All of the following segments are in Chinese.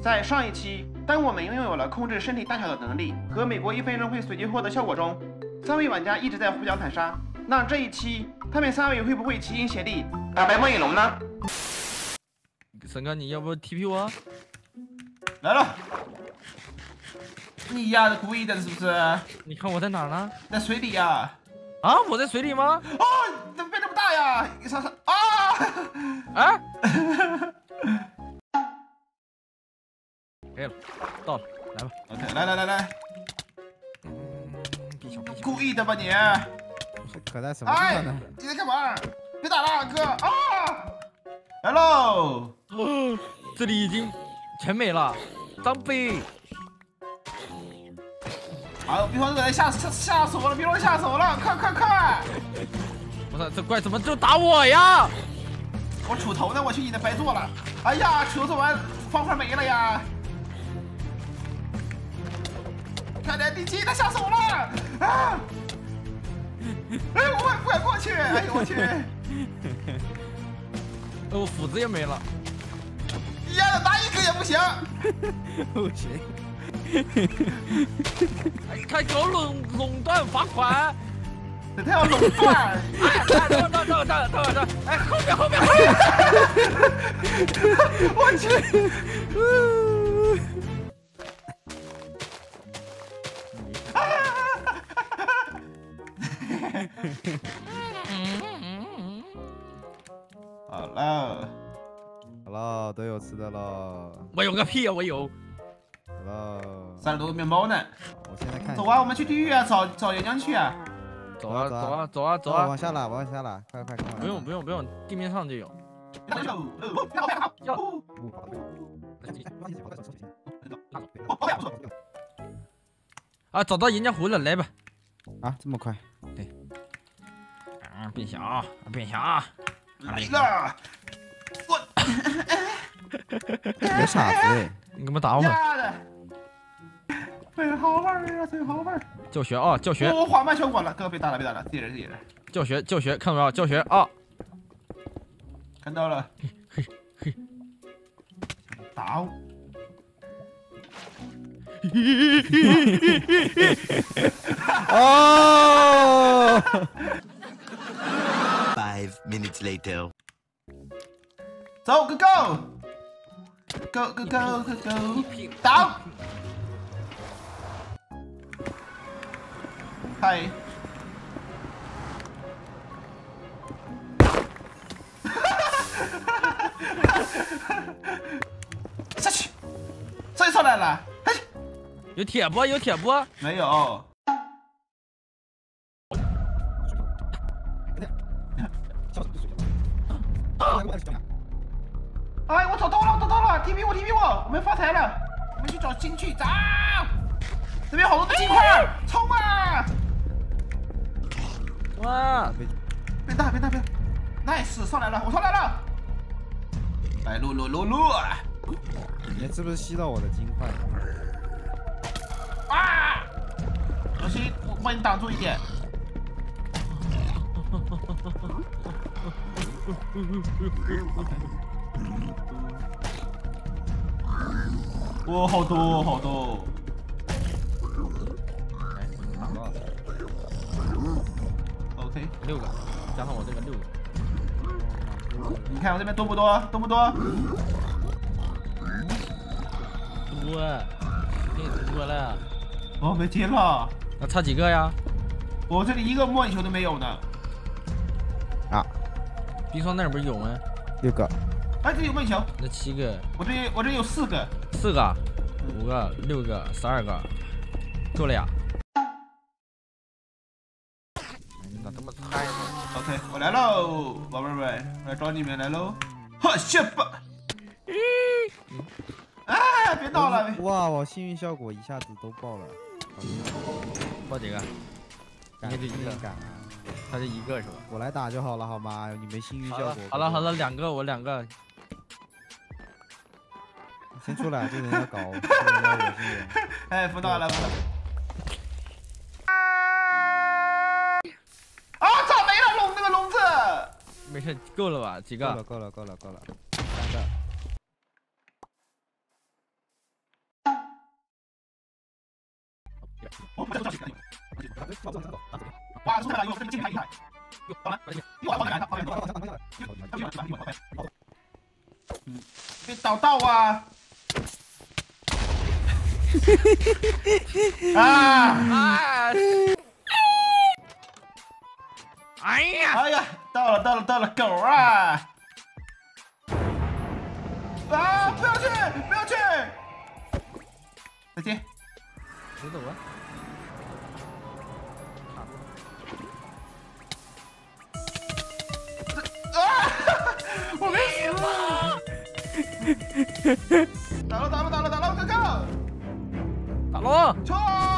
在上一期，当我们拥有了控制身体大小的能力和美国一分钟会随机获得效果中，3位玩家一直在互相残杀。那这一期，他们3位会不会齐心协力打败末影龙呢？ 森哥，你要不 TP 我？ 来了。你呀，故意的是不是？ 你看我在哪儿呢？ 在水里呀。 啊，我在水里吗？ 哦，怎么变这么大呀？上啊！ 啊！可以了，到了，来吧。 OK， 来。故意的吧你？ 可在什么地方呢？ 你在干嘛？别打了，哥啊！来喽！ 这里已经全没了，张飞。 好，冰霜哥吓死我了！冰霜吓死我了！快！ 我操，这怪怎么就打我呀？ 我杵头呢，我去你的白做了。哎呀，球做完方块没了呀！快点，第七，他吓死我了！啊！哎，我不敢过去！哎呦我去！ 我斧子也没了。 呀，拿一个也不行。 不行。 开口垄断罚款。 他要垄断！ 哎，等，哎，后面！ 我去！好了，都有吃的了。 我有个屁呀，我有。 好了 ，30多个面包呢。 我现在看。 走啊，我们去地狱啊，找岩浆去啊。 走啊！ 往下拉，快！ 不用，地面上就有。啊，找到岩浆湖了，来吧。 啊，这么快？ 对。变小。 来了！我。 别傻子哎！ 你干嘛打我？ 最好玩啊！最好玩！ 教学啊，教学！ 我缓慢效果了，哥别打了，自己人。 教学，看到没有？教学啊！ 看到了。嘿，打我！ 哦 ！5 minutes later， 走 ，Go！ 打！嗨！下去！谁上来了？ 有铁不？ 没有。哎，我找到了！TP 我，我们发财了！我们去找金去，走！这边好多的金块，冲啊！ 哇！ 别打 ！Nice， 上来了，我上来了！来撸！ 你是不是吸到我的金块？ 啊！小心，我帮你挡住一点。哇，好多！OK， 6个，加上我这个6个。 你看我这边多不多？多， 挺多了。 哦，没天了。 那差几个呀？ 我这里一个末影球都没有呢。 啊！ 冰霜那儿不是有吗 ？6个。 哎，这有末影球。 那7个。 我这有4个。 4个、5个、6个、12个，够了呀。你咋这么菜呢 ？OK， 我来喽，宝贝们，我来找你们来喽！哈谢吧！哎，别闹了！ 哇，我幸运效果一下子都爆了。 爆几个？应该就1个。他就1个是吧？ 我来打就好了，好吗？你没幸运效果。 好了，2个，我2个。 先出来，这人要搞， 哎，不闹了！啊，咋没了那个笼子？ 没事，够了吧？几个？ 够了，3个。 我不知道谁干的。哇，出来了，有这个金牌厉害。好了，一会儿放开，放开。别捣到啊！啊！ 哎呀！ 哎呀，到了，狗啊！啊！不要去！再见。 别走啊！ 我没死！打了，哥哥！ 打喽！ 冲！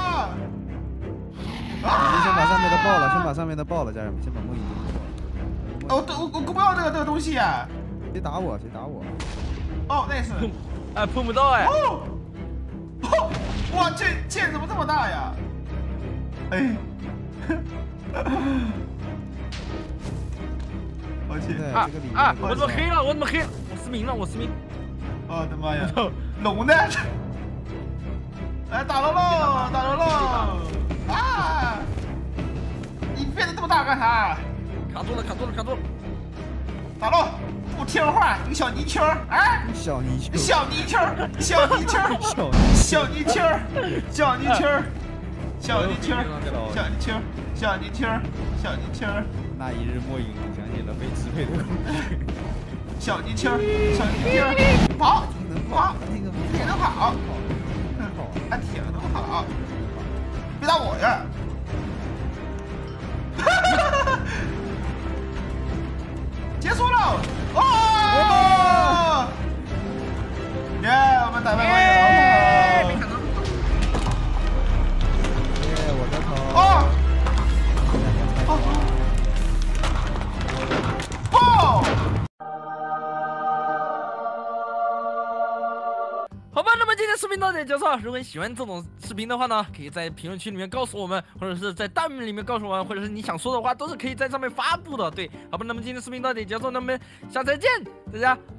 先把上面的爆了，先把上面的爆了，家人们，先把梦遗我不要这个东西啊！ 谁打我？ 哦，nice！ 哎，碰不到哎！ 哇，这剑怎么这么大呀？哎！抱歉我怎么黑了？我失明了！ 我的妈呀！龙呢？来打喽！啊！你变得这么大干啥？ 卡住了！ 打喽！不听话，你个小泥鳅啊！ 小泥鳅，那一日末影想起了被支配的工具。 小泥鳅，跑！铁能跑，铁能跑，别打我呀！结束了！哦！耶，我们打败王野龙了！ 我的头！ 哦！ 好吧，那么今天视频到这里结束了。如果你喜欢这种视频的话呢，可以在评论区里面告诉我们，或者是在弹幕里面告诉我们，或者是你想说的话，都是可以在上面发布的。对，好吧，那么今天视频到这里结束，那么下次再见，大家